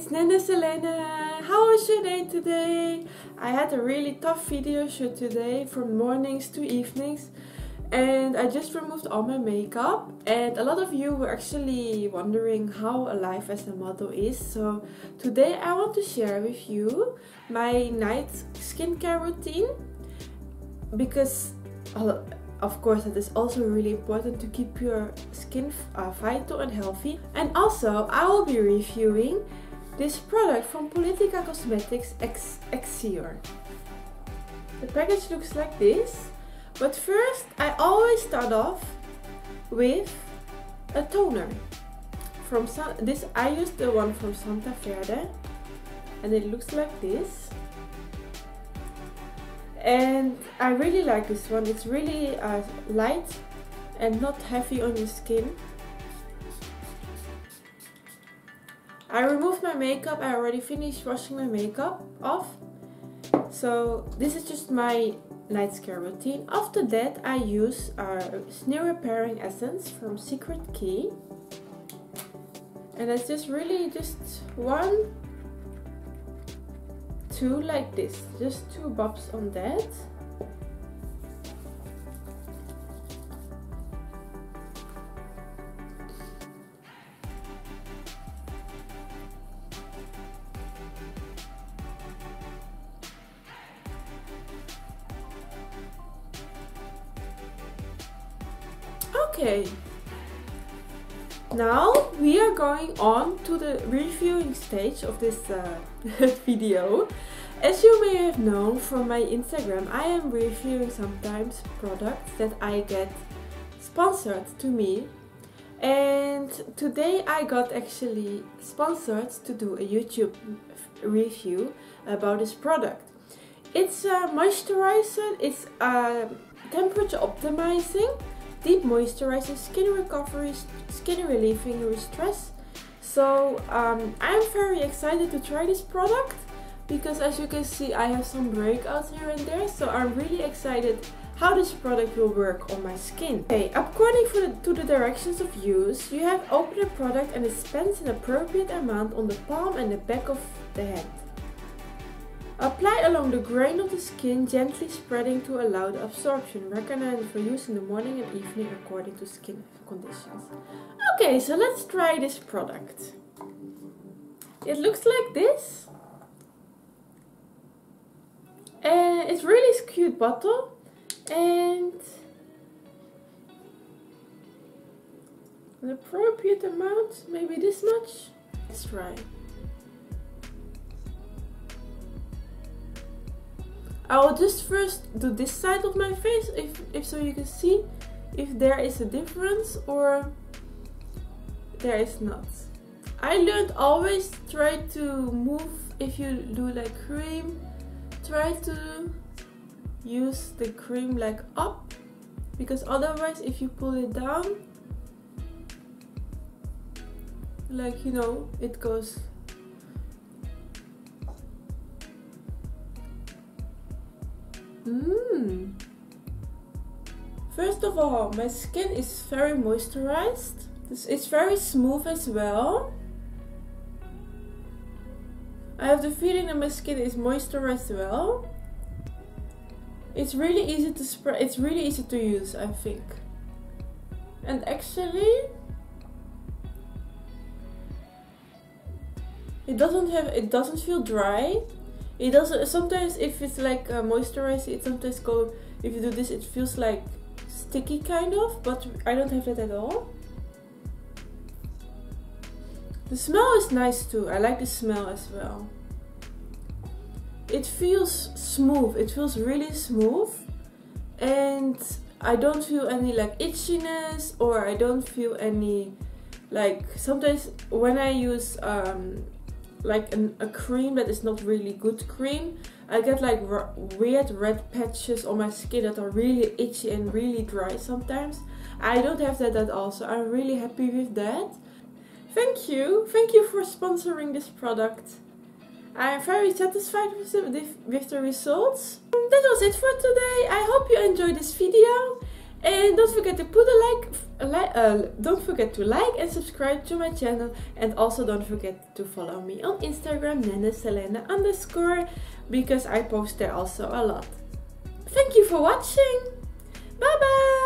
it's Nana Selena. How was your day today? I had a really tough video shoot today from mornings to evenings and I just removed all my makeup, and a lot of you were actually wondering how a life as a model is. So today I want to share with you my night skincare routine, because of course it is also really important to keep your skin vital and healthy. And also I will be reviewing this product from Politica Cosmetics, Exior. The package looks like this, but first I always start off with a toner. I used the one from Santa Verde and it looks like this. And I really like this one. It's really light and not heavy on your skin. I removed my makeup. I already finished washing my makeup off. So this is just my night skincare routine. After that I use Skin Repairing Essence from Secret Key. And it's just really just 1, 2 like this. Just 2 bobs on that. Okay, now we are going on to the reviewing stage of this video. As you may have known from my Instagram, I am reviewing sometimes products that I get sponsored to me, and today I got actually sponsored to do a YouTube review about this product. It's a moisturizer, it's temperature optimizing, deep moisturizing, skin recovery, skin relieving stress. So I'm very excited to try this product, because as you can see I have some breakouts here and there, so I'm really excited how this product will work on my skin. Okay, according to the directions of use, you have opened the product and dispense an appropriate amount on the palm and the back of the hand. Apply along the grain of the skin, gently spreading to allow the absorption. Recommended for use in the morning and evening according to skin conditions. Okay, so let's try this product. It looks like this. And it's really a cute bottle. And an appropriate amount, maybe this much. Let's try. I will just first do this side of my face, if so you can see if there is a difference or there is not. I learned always try to move, if you do like cream, try to use the cream like up, because otherwise if you pull it down, like you know, it goes. First of all, my skin is very moisturized. It's very smooth as well. I have the feeling that my skin is moisturized well. It's really easy to spread. It's really easy to use, I think. And actually, it doesn't feel dry. It doesn't. Sometimes if it's like moisturizer, it sometimes go. If you do this, it feels like sticky kind of, but I don't have that at all. The smell is nice too. I like the smell as well. It feels smooth. It feels really smooth, and I don't feel any like itchiness, or I don't feel any like sometimes when I use like a cream that is not really good cream, I get like weird red patches on my skin that are really itchy and really dry sometimes. I don't have that at all, so I'm really happy with that. Thank you for sponsoring this product. I'm very satisfied with the results. That was it for today. I hope you enjoyed this video, And don't forget to don't forget to like and subscribe to my channel, and also don't forget to follow me on Instagram, NenneSelene_, because I post there also a lot. Thank you for watching. Bye bye.